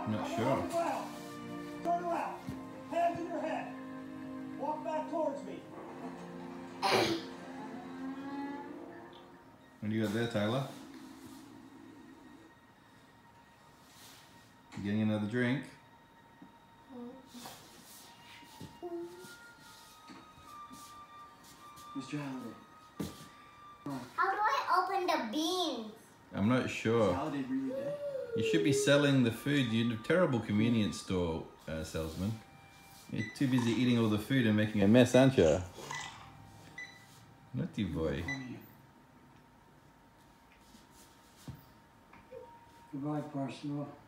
Not sure. Turn around. Hands in your head. Walk back towards me. What do you got there, Taylor? You getting another drink? Mr. Halliday. How do I open the beans? I'm not sure. Halliday really did. You should be selling the food. You're a terrible convenience store salesman. You're too busy eating all the food and making a mess, aren't you? Naughty boy. Goodbye, Parsnell.